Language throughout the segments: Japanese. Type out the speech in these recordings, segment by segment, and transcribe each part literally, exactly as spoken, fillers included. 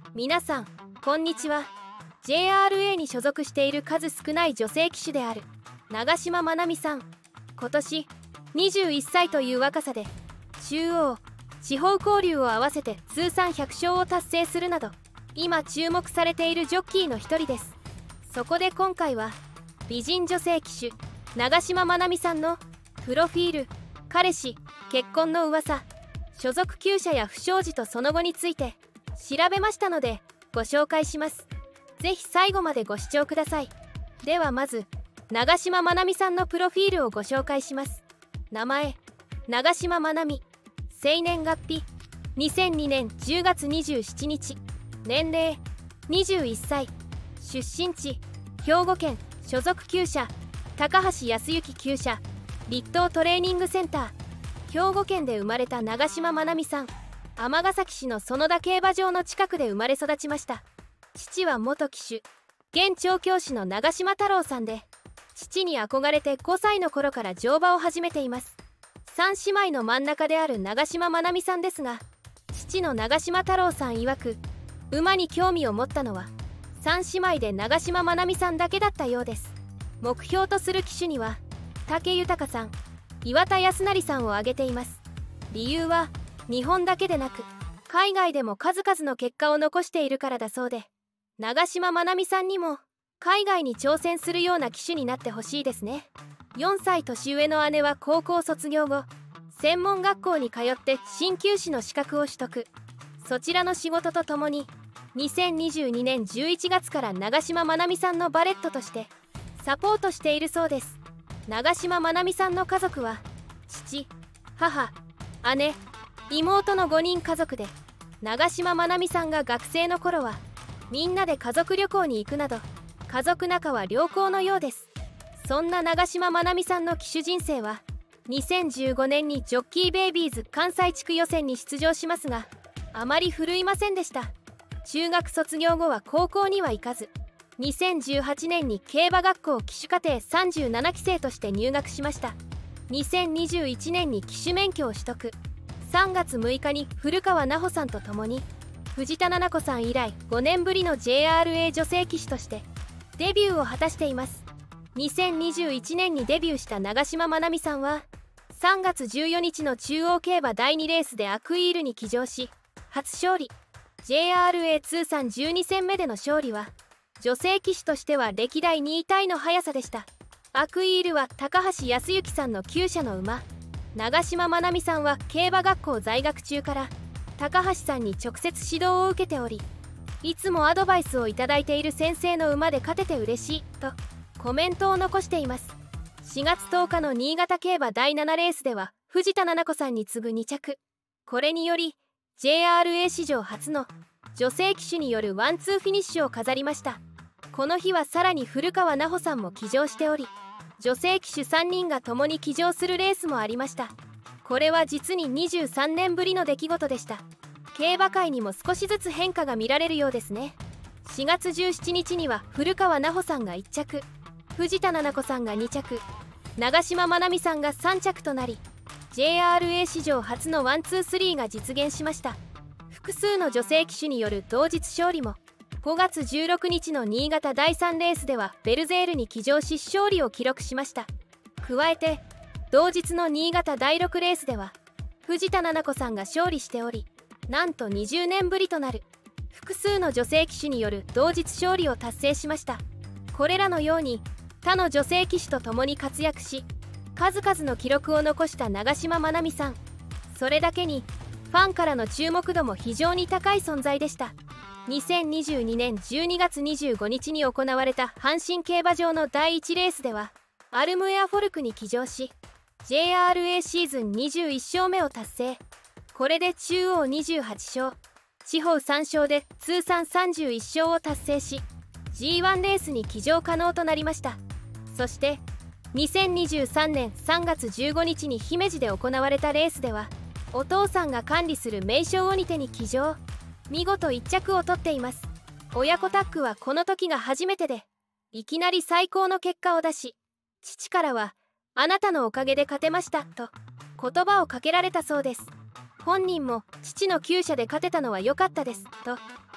皆さんこんにちは。 ジェイアールエー に所属している数少ない女性騎手である長島愛美さん。今年にじゅういっさいという若さで中央地方交流を合わせて通算ひゃく勝を達成するなど今注目されているジョッキーの一人です。そこで今回は美人女性騎手長島愛美さんのプロフィール、彼氏、結婚の噂、所属厩舎や不祥事とその後について調べましたのでご紹介します。ぜひ最後までご視聴ください。ではまず長島愛美さんのプロフィールをご紹介します。名前長島愛美、生年月日にせんにねんじゅうがつにじゅうしちにち、年齢にじゅういっさい、出身地兵庫県、所属厩舎高橋康之厩舎立東トレーニングセンター。兵庫県で生まれた長島愛美さん、尼崎市の園田競馬場の近くで生まれ育ちました。父は元騎手現調教師の長島太郎さんで、父に憧れてごさいの頃から乗馬を始めています。さん姉妹の真ん中である長島愛美さんですが、父の長島太郎さん曰く馬に興味を持ったのはさん姉妹で長島愛美さんだけだったようです。目標とする騎手には武豊さん、岩田康成さんを挙げています。理由は日本だけでなく海外でも数々の結果を残しているからだそうで、長島愛美さんにも海外に挑戦するような騎手になってほしいですね。よんさい年上の姉は高校卒業後専門学校に通って鍼灸師の資格を取得。そちらの仕事とともににせんにじゅうにねんじゅういちがつから長島愛美さんのバレットとしてサポートしているそうです。長島愛美さんの家族は父、母、姉、妹のごにん家族で、長島愛美さんが学生の頃はみんなで家族旅行に行くなど家族仲は良好のようです。そんな長島愛美さんの騎手人生はにせんじゅうごねんにジョッキーベイビーズ関西地区予選に出場しますが、あまり振るいませんでした。中学卒業後は高校には行かず、にせんじゅうはちねんに競馬学校騎手課程さんじゅうななきせいとして入学しました。にせんにじゅういちねんに騎手免許を取得。さんがつむいかに古川奈穂さんと共に藤田七子さん以来ごねんぶりの ジェイアールエー 女性騎手としてデビューを果たしています。にせんにじゅういちねんにデビューした長島愛美さんはさんがつじゅうよっかの中央競馬だいにレースでアクイールに騎乗し初勝利。 ジェイアールエー 通算じゅうにせんめでの勝利は女性騎手としては歴代にいタイの速さでした。アクイールは高橋康之さんの厩舎の馬。長島愛美さんは競馬学校在学中から高橋さんに直接指導を受けており、いつもアドバイスをいただいている先生の馬で勝てて嬉しいとコメントを残しています。しがつとおかの新潟競馬だいななレースでは藤田七子さんに次ぐにちゃく。これにより ジェイアールエー 史上初の女性騎手によるワンツーフィニッシュを飾りました。この日はさらに古川奈穂さんも騎乗しており、女性騎手さんにんが共に騎乗するレースもありました。これは実ににじゅうさんねんぶりの出来事でした。競馬界にも少しずつ変化が見られるようですね。しがつじゅうしちにちには古川奈穂さんがいっちゃく、藤田七子さんがにちゃく、長島愛美さんがさんちゃくとなり ジェイアールエー 史上初のワンツースリーが実現しました。複数の女性騎手による同日勝利も。ごがつじゅうろくにちの新潟だいさんレースではベルゼールに騎乗し勝利を記録しました。加えて同日の新潟だいろくレースでは藤田七子さんが勝利しており、なんとにじゅうねんぶりとなる複数の女性騎手による同日勝利を達成しました。これらのように他の女性騎手と共に活躍し数々の記録を残した長島愛美さん。それだけにファンからの注目度も非常に高い存在でした。にせんにじゅうにねんじゅうにがつにじゅうごにちに行われた阪神競馬場のだいいちレースではアルムエアフォルクに騎乗し ジェイアールエー シーズンにじゅういっしょうめを達成。これで中央にじゅうはちしょう、地方さんしょうで通算さんじゅういっしょうを達成し ジーワン レースに騎乗可能となりました。そしてにせんにじゅうさんねんさんがつじゅうごにちに姫路で行われたレースではお父さんが管理する名将オニテに騎乗。見事いっちゃくを取っています。親子タッグはこの時が初めてで、いきなり最高の結果を出し、父からは「あなたのおかげで勝てました」と言葉をかけられたそうです。本人も父の厩舎で勝てたのは良かったですと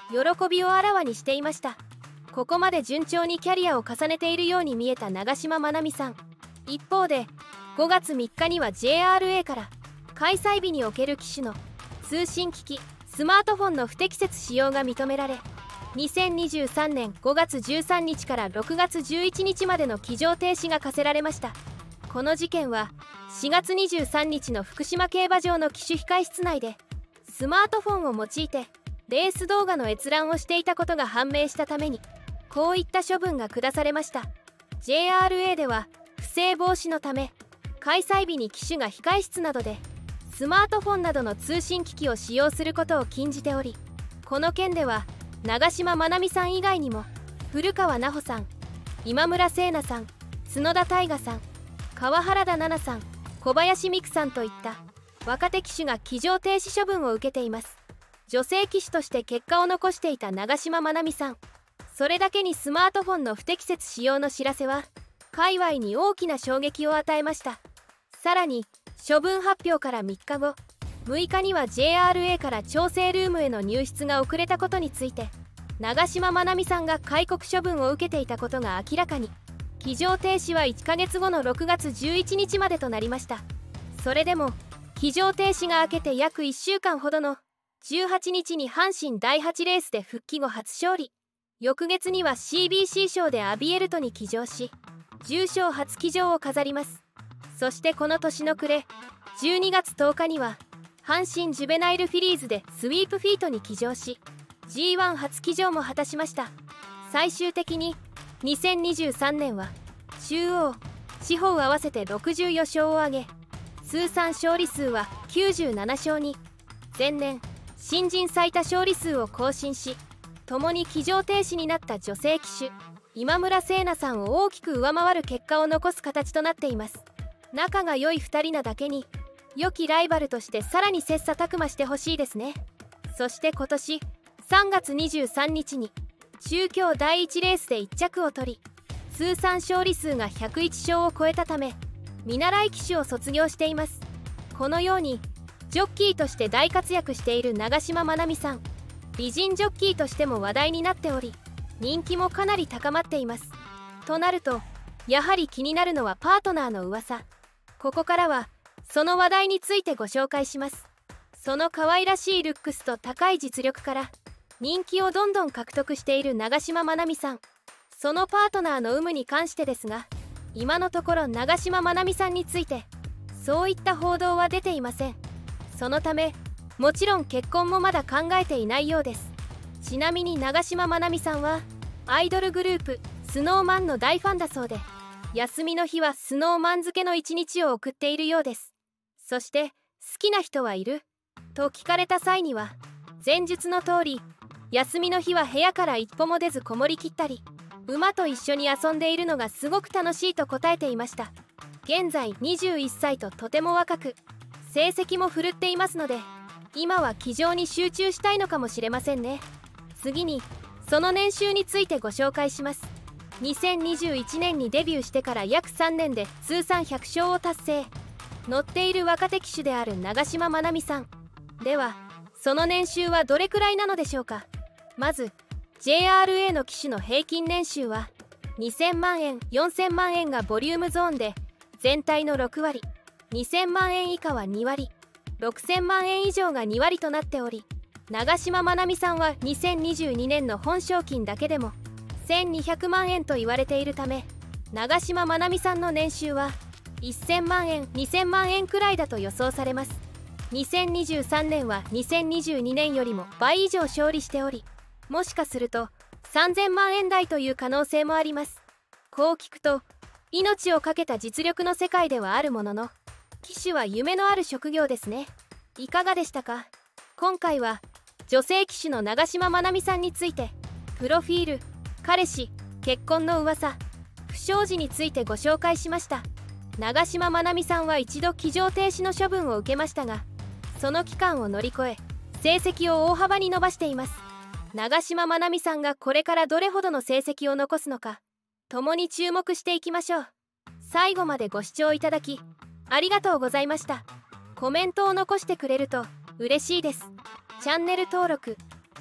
喜びをあらわにしていました。ここまで順調にキャリアを重ねているように見えた長島愛美さん。一方でごがつみっかには ジェイアールエー から開催日における機種の通信機器スマートフォンの不適切使用が認められ、にせんにじゅうさんねんごがつじゅうさんにちからろくがつじゅういちにちまでの機上停止が課せられました。この事件はしがつにじゅうさんにちの福島競馬場の騎手控室内でスマートフォンを用いてレース動画の閲覧をしていたことが判明したために、こういった処分が下されました。 ジェイアールエー では不正防止のため開催日に騎手が控室などでスマートフォンなどの通信機器を使用することを禁じており、この件では長島愛美さん以外にも古川奈穂さん、今村聖奈さん、角田大河さん、川原田奈々さん、小林美空さんといった若手騎手が騎乗停止処分を受けています。女性騎手として結果を残していた長島愛美さん、それだけにスマートフォンの不適切使用の知らせは界隈に大きな衝撃を与えました。さらに処分発表からみっかご、むいかには ジェイアールエー から調整ルームへの入室が遅れたことについて長島愛美さんが戒告処分を受けていたことが明らかに。騎乗停止はいっかげつごのろくがつじゅういちにちまでとなりました。それでも騎乗停止が明けて約いっしゅうかんほどのじゅうはちにちに阪神だいはちレースで復帰後初勝利、翌月には シービーシー 賞でアビエルトに騎乗し重賞初騎乗を飾ります。そしてこの年の暮れじゅうにがつとおかには阪神ジュベナイルフィリーズでスイープフィートに騎乗し ジーワン 初騎乗も果たしました。最終的ににせんにじゅうさんねんは中央地方合わせてろくじゅうよんしょうを挙げ通算勝利数はきゅうじゅうななしょうに前年新人最多勝利数を更新し、共に騎乗停止になった女性騎手今村聖奈さんを大きく上回る結果を残す形となっています。仲が良いふたりなだけに良きライバルとしてさらに切磋琢磨してほしいですね。そして今年さんがつにじゅうさんにちに中京だいいちレースでいっちゃくを取り通算勝利数がひゃくいちしょうを超えたため見習い騎手を卒業しています。このようにジョッキーとして大活躍している長島愛美さん、美人ジョッキーとしても話題になっており人気もかなり高まっています。となるとやはり気になるのはパートナーの噂。ここからはその話題についてご紹介します。その可愛らしいルックスと高い実力から人気をどんどん獲得している長島愛美さん、そのパートナーの有無に関してですが、今のところ長島愛美さんについてそういった報道は出ていません。そのためもちろん結婚もまだ考えていないようです。ちなみに長島愛美さんはアイドルグループスノーマンの大ファンだそうで、休みの日はスノーマン漬けの一日を送っているようです。そして好きな人はいると聞かれた際には前述の通り休みの日は部屋から一歩も出ずこもりきったり馬と一緒に遊んでいるのがすごく楽しいと答えていました。現在にじゅういっさいととても若く成績も振るっていますので今は騎乗に集中したいのかもしれませんね。次にその年収についてご紹介します。にせんにじゅういちねんにデビューしてから約さんねんで通算ひゃくしょうを達成、乗っている若手騎手である長島愛美さんではその年収はどれくらいなのでしょうか。まず ジェイアールエー の騎手の平均年収はにせんまんえんよんせんまんえんがボリュームゾーンで全体のろくわり、にせんまんえん以下はにわり、ろくせんまんえん以上がにわりとなっており、長島愛美さんはにせんにじゅうにねんの本賞金だけでもせんにひゃくまんえんと言われているため、長島愛美さんの年収はせんまんえんにせんまんえんくらいだと予想されます。にせんにじゅうさんねんはにせんにじゅうにねんよりも倍以上勝利しており、もしかするとさんぜんまんえん台という可能性もあります。こう聞くと命を懸けた実力の世界ではあるものの、騎手は夢のある職業ですね。いかがでしたか。今回は女性騎手の長島愛美さんについてプロフィール、彼氏、結婚の噂、不祥事についてご紹介しました。長島愛美さんは一度騎乗停止の処分を受けましたが、その期間を乗り越え成績を大幅に伸ばしています。長島愛美さんがこれからどれほどの成績を残すのか共に注目していきましょう。最後までご視聴いただきありがとうございました。コメントを残してくれると嬉しいです。チャンネル登録、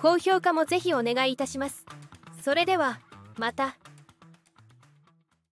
高評価もぜひお願いいたします。それではまた。